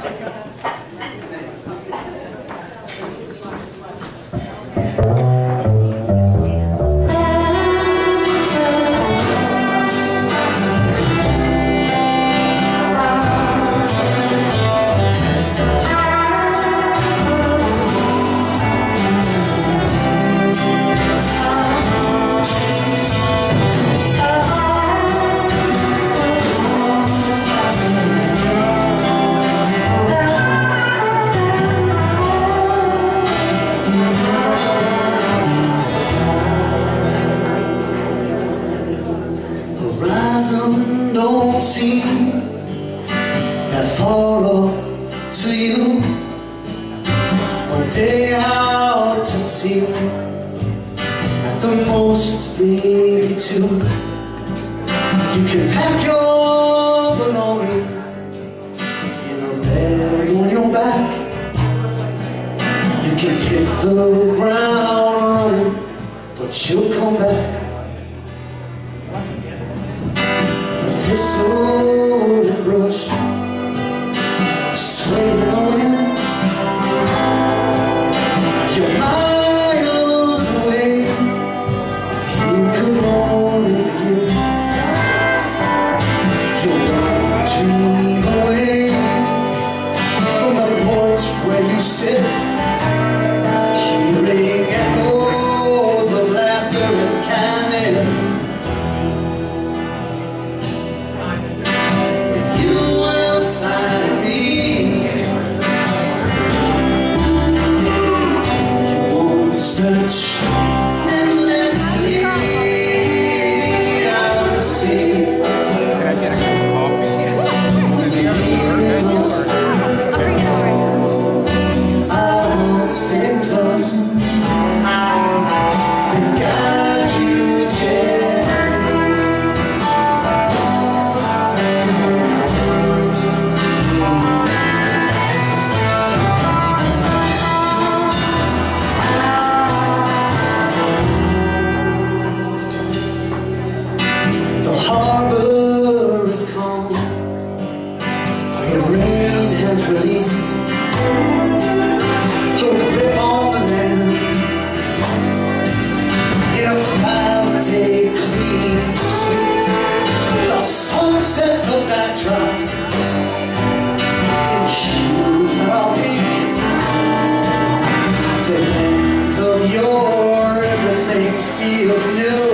Don't seem that far off to you. A day out to sea, at the most maybe two. You can pack your belongings in a bag on your back. You can hit the ground, but you'll come back. Thistle and brush sway in the wind. You're miles away. If you could only begin, you're one dream away from the porch where you sit, hearing echoes of laughter and kindness. Search endlessly out to sea. I'll stay close and guide you gently. The harbor is calm, the rain has released her grip on the land. In a 5-day clean sweep, the sunset's a backdrop, in shoes that are pink. The land of your everything feels new.